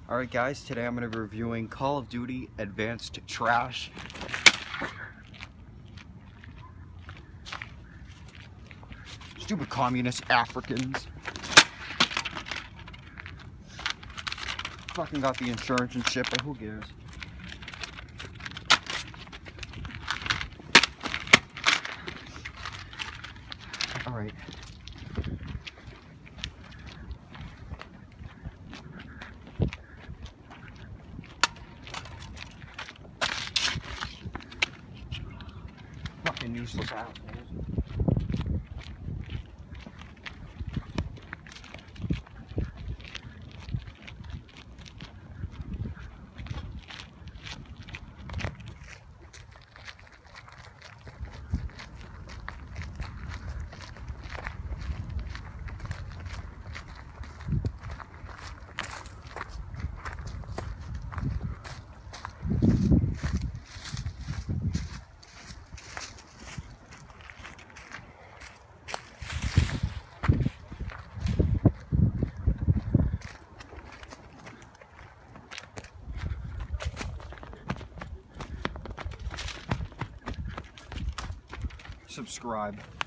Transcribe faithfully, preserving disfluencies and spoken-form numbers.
Alright guys, today I'm going to be reviewing Call of Duty Advanced Trash. Stupid communist Africans. Fucking got the insurance and shit, but who cares? Alright. Fucking useless assholes. Subscribe.